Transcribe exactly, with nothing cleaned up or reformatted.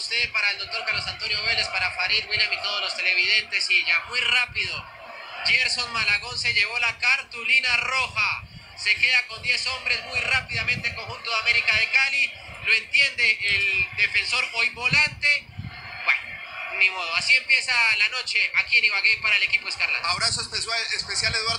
usted, para el doctor Carlos Antonio Vélez, para Farid, William y todos los televidentes. Y ya muy rápido, Gerson Malagón se llevó la cartulina roja. Se queda con diez hombres muy rápidamente el conjunto de América de Cali. Lo entiende el defensor, hoy volante. Bueno, ni modo. Así empieza la noche aquí en Ibagué para el equipo Escarlata. Abrazo especial, especial Eduardo.